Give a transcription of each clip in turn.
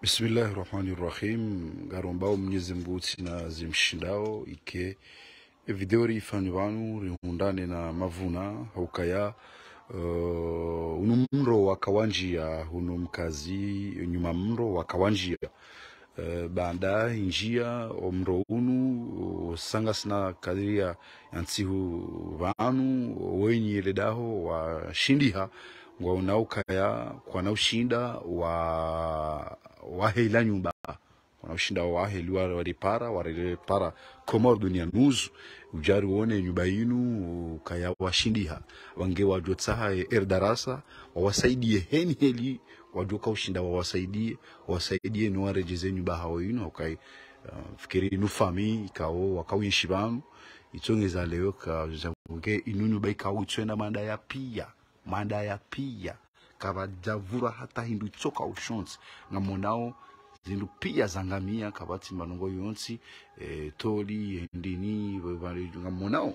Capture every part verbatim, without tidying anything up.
Bismillahirrahmanirrahim. Garombao Mwenyezi Mungu na zimshindao ike video rifani wanu rihundane na mavuna haukaya uh, unumro wakawanjia hunumkazi nyuma mro wakawanjia uh, banda njia omro unu sangasna kadiria yansihu vanu wenye ledaho wa shindiha wa unaukaya kwa naushinda wa wahela nyumba wanaushinda waheliwa walipara walipara komor dunia nuzu ujari uone nyumba inu kaya washindiha wange wajotsaha er darasa wawasaidie heni heli wajoka ushinda wawasaidie wawasaidie nuwarejeze nyumba hao inu wakai uh, fikiri nufami ikao wakawishi banu itongeza leo ka zange inu nyumba ikao itwenda manda ya pia manda ya pia kabajavura hata hindu choka ushonzi ngamonao zindu pia zangamia kabati manongo yonsi e, toli ndini ngamonao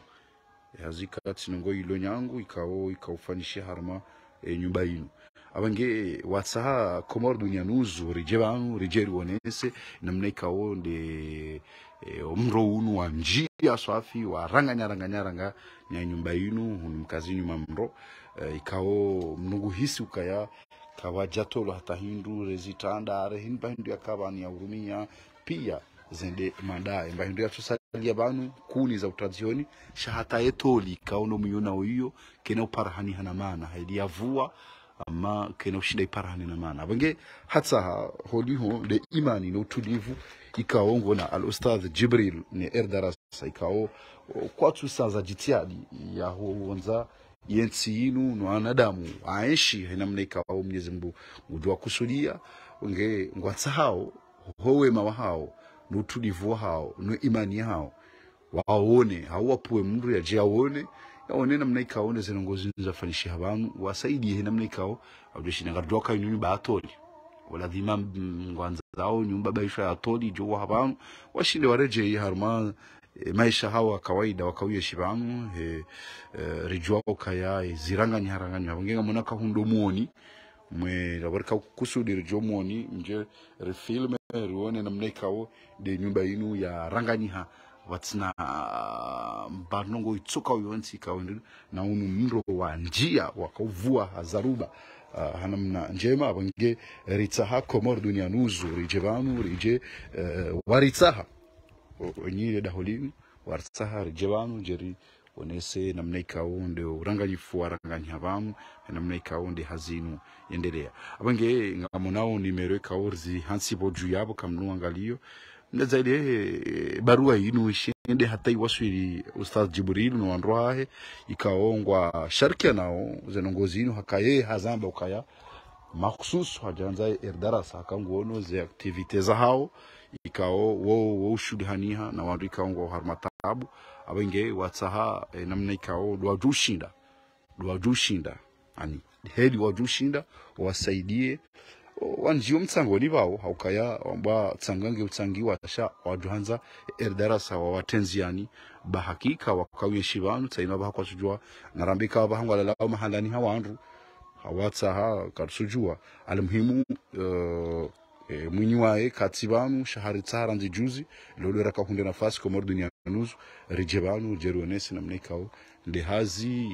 yazika tinongo ilo nyangu ikao ikaufanishia harma e, nyumba inu abange watsaha komor dunia nuzu rijebanu rijeri wonese namna ikao nde e, omro unu wa njia swafi wa ranganya ranganya ranga nya nyumba inu hunumkazi nyuma mro e, ikao mnugu hisi ukaya kawajatolo hata hindu rezitanda are hinba hindu ya kabani ya urumia pia zende mandae mba hindu ya tusalia banu kuni za utazioni shahata etoli kauno miyona uyo kena uparahani hanamana haidi ya vua ama kena ushida iparahani hanamana abange hata holiho de imani na utulivu ikaongo na al-Ustadh Jibril ni erdarasa ikao kwa tusaza jitiadi ya huonza yensi inu no anadamu aishi namna ikao Mwenyezi Mungu ujua kusudia nge ngwatsa hao howe mawa hao no tulivu hao no imani hao waone hawapuwe mndu ya je aone yaone namna ikaone zinongozi zafanishi habanu wasaidie namna ikao audishina ngadoka inu baatoli wala dhima ngwanza zao nyumba baisha ya toli jo habanu washinde wareje harma e, maisha hawa kawaida wakawiye shibanu e, e, rijwa kaya ziranga nyaharanganya wangenga monaka hundo muoni mwe labarika kusudi rijwa muoni nje refilme ruone namna ikao de nyumba inu ya ranganyiha watsina mbarnongo itsuka uyonsi ikao na unu mro wa njia wakavua hazaruba Uh, hanamna njema abange ritsaha komor dunia nuzu rijebanu rije uh, waritsaha onyile daholini waritsaha rijebanu jeri onese namna ikao nde uranganyifu waranganya habamu namna ikao nde hazinu yendelea abange ngamonao nimero ikao zi hansi boju yabo kamnu angalio ndazaile barua inu ishende hata iwaswiri Ustadh Jibril no androahe ikaongwa sharkia nao zenongozi inu hakaye hazamba ukaya makhsus hajanza erdarasa hakanguono ze activities za hao ikao wo wo shudhaniha na wandu ikaongwa harmatabu abenge watsaha e, namna ikao dwa jushinda dwa jushinda ani hedi wa jushinda wasaidie wanjio mtsangoni bao haukaya wamba tsangange utsangiwa sha wajuhanza erdarasa wa watenziani bahakika wakawiye shibanu tsaina bahakwa sujua narambika bahangwa lalao mahalani hawandu hawatsa ha katsujua almuhimu uh, e, mwinyiwae katsibanu shahari tsara nzi juzi lolo raka hunde nafasi komor dunia nuzu rijebanu jeruonesi namna ikao nde hazi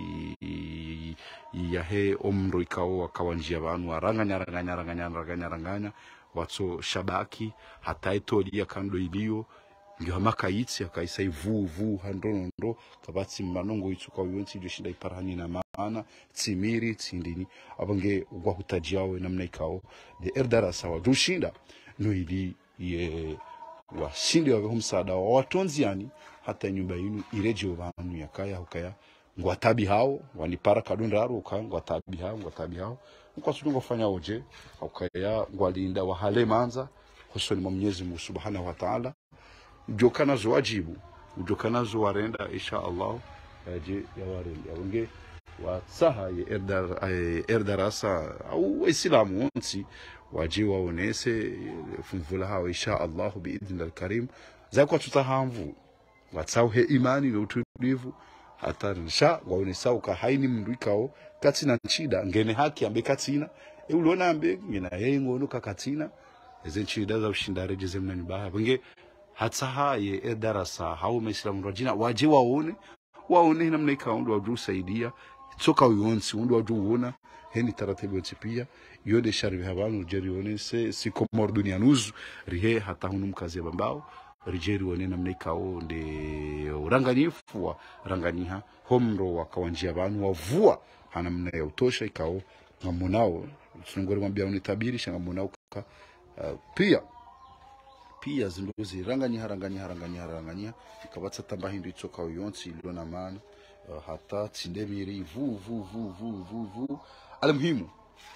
yahe omro ikao wakawanjia banu waranganya ranganya ranganya ranganya ranganya watso shabaki hata etoli ya kando ilio ndio hamaka itsi akaisai vu vu handrondo kabatsi manongo itsuka uyonsi jo shinda iparani na maana tsimiri tsindini abange ugwa hutajiawe namna ikao de erdarasa wa dushinda no ili ye washindi wa humsada wa watonziani hata nyumba yinu ireje wanu yakaya hukaya ngwatabi hao wanipara kadundaru uka ngwatabi hao ngwatabi hao kwa sunungo fanya oje hukaya ngwalinda wa hale manza husoni mwa Mwenyezi Mungu Subhanahu wa Ta'ala ujokana zo wajibu ujokana zo warenda insha Allah yaje ya warenda unge wa saha ya erdar erdarasa au islamu onsi waji waonese funvula hao insha Allah biidhnil karim zakwa tutahamvu watsauhe imani na utulivu hata nsha waonesa ukahaini mndikao katina nchida ngene haki ambe katina e uliona ambe ngena yeye ngono kakatina zenchida za ushindare jezemna nibaha bunge hatsaha ye e darasa hao maislamu rajina waje waone waone namna ikaundu waju saidia tsoka uyonsi undu waju uona heni taratibu pia yode sharbi habanu jeri one se si komor dunia nuzu rihe hata hunu mkazi ya bambao rijeri one namna ikao nde uranganifu wa ranganiha homro wakawanjia abantu wavua hanamna ya utosha ikao ngamunao tunongore mwambia unitabiri shangamunao ka uh, pia pia zinduzi ranganiha ranganiha ranganiha ranganiha ikabatsa tamba hindu itsoka uyonsi ilona maana uh, hata tsindemiri vu vu vu vu vu vu almuhimu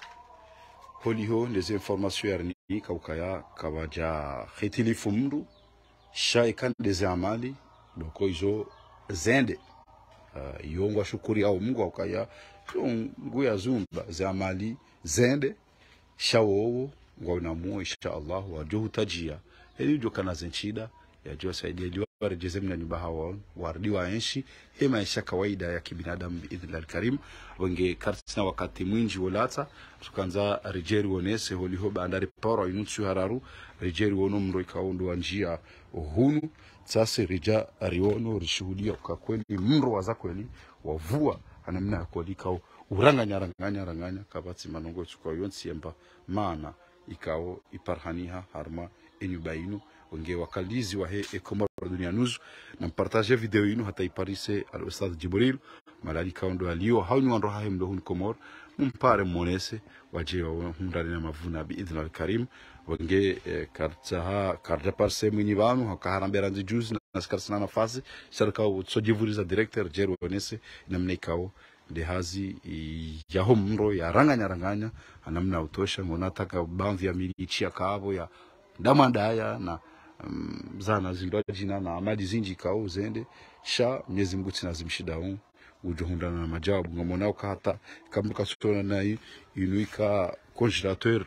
holiho les informations yarni kaukaya kabaja khitilifu mndu shaikan des amali doko izo zende uh, yongwa shukuri au Mungu akaya nguya zumba za amali zende shawo ngona mu insha Allah wajuhu tajia elijo kana zenchida ya jua saidia liwa rejeze mna nyumba hawa wardiwa enshi hema isha kawaida ya kibinadamu biidhnillah alkarim wenge kartina wakati mwinji wolata tukanza rijeri wonese holiho bandari poro inutsu hararu rijeri wono mro ikaundo wa njia hunu sasa rija ariono rishuhudia kwa kweli mro waza kweli wavua anamna kolika uranganya ranganya ranganya kabatsi manongo tsukwa yonsi yemba maana ikao iparhaniha harma enyubainu wenge wakalizi wa he ekomor dunia nuzu na partage video inu hata iparise al ustad Jibril malali kaundo alio hauni wanro hahe mdo hun komor mumpare monese waje wa hundani na mavuna biidhnillah alkarim wenge eh, kartaha karja parse mwini banu hakaharambera nzi juzi na skarsana nafasi sarka utsojivuriza director jeru onese namna ikao de hazi ya homro ya ranganya ranganya anamna utosha ngonataka baadhi ya milichi ya kaavo ya damandaya na um, zana zindwa jina na amali zinji kao zende sha Mwenyezi Mungu tinazimshidao ujuhundana na majabu ngamonao hata kambuka sutona na inuika congelateur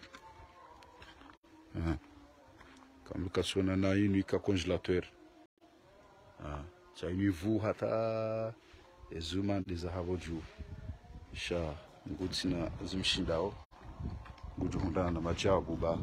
uh, kambuka sutona na inuika congelateur ah uh, cha inuvu hata ezuma ndizahabo juu sha ngutsina zimshindao ujuhundana na majabu ba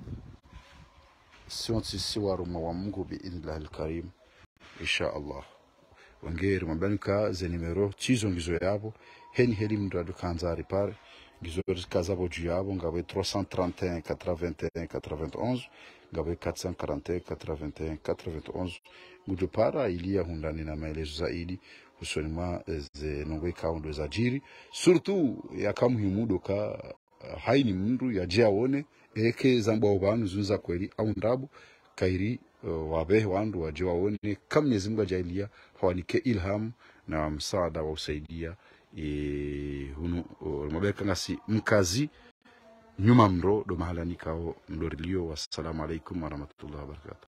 sionsi siwaruma wa Mungu biidhnillah alkarim insha Allah wangeri mabanka ze numero chizo ngizo yabo heni heli mndu kanza ripare ngizo kazabo juu yabo ngabe trois cent trente et un quatre-vingt-un quatre-vingt-onze ngabe quatre cent quarante et un quatre-vingt-un quatre-vingt-onze mujo para ilia hundani na maelezo zaidi husunisma ze nongwe kaundo za jiri surtout yakamuhimudo ka haini mndu yaje aone eke zamba obanu zunza kweli au ndabu kairi uh, wabe wandu waje waone kama Mwenyezi Mungu ajalia hawanike ilham na msaada wa usaidia e, hunu uh, mabeka ngasi mkazi nyuma mro do mahala nikao mdorilio. Wassalamu alaikum warahmatullahi wabarakatuh.